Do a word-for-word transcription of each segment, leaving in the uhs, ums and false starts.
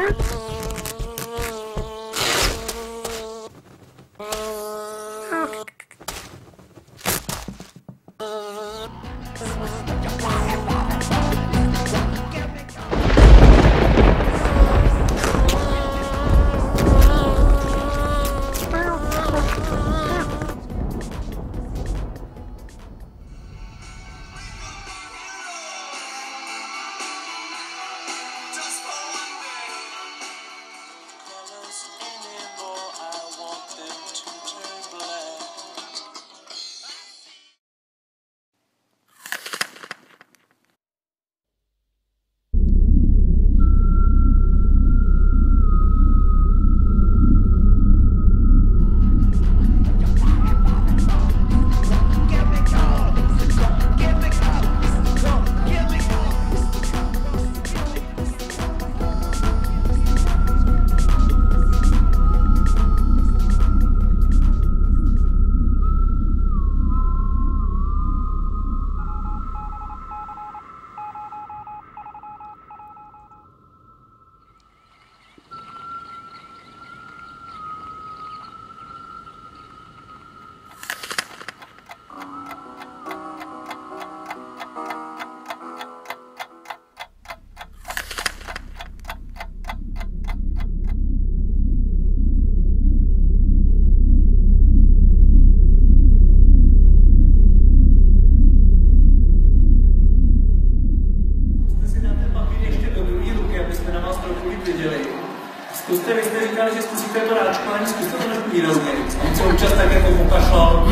Zkuste, vy jste říkali, že jste si to ráčkování, zkuste to než výrovně. On se občas tak jako pokašlal.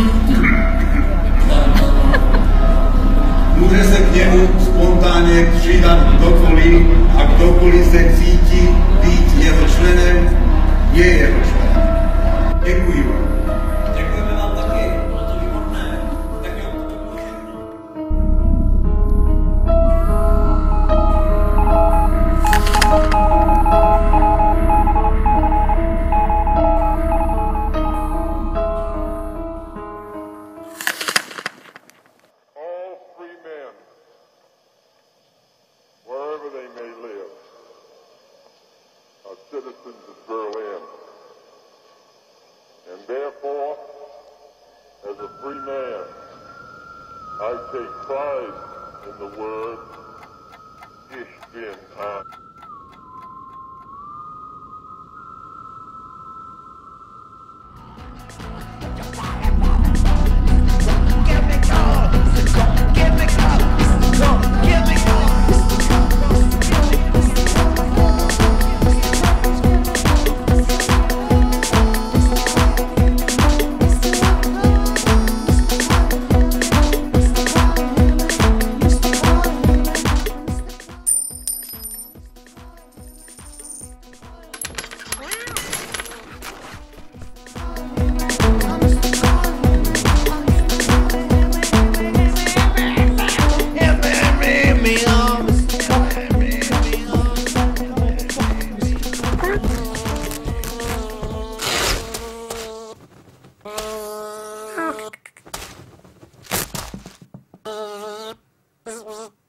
Může se k němu spontánně přidat kdokoliv a kdokoliv se cítí být jeho členem, je jeho členem. Děkuji vám. Děkujeme vám taky, bylo to výborné. Tak jo, to by bylo všechno. They may live, are citizens of Berlin, and therefore, as a free man, I take pride in the word Ich bin ein. Uh,